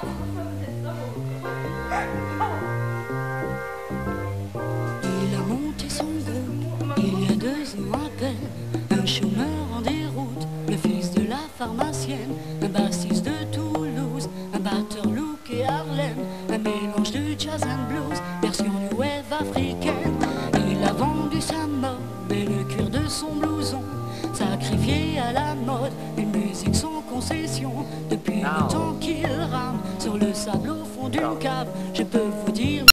Il a monté son groupe il y a 2 ans à peine. Un chômeur en déroute, le fils de la pharmacienne, un bassiste de Toulouse, un batteur look et Harlem, un mélange de jazz and blues, version new wave africaine. Il a vendu sa mode et le cuir de son blouson, sacrifié à la mode, une musique sans concession. Depuis le temps qu'il rame sur le sable au fond d'une cave, je peux vous dire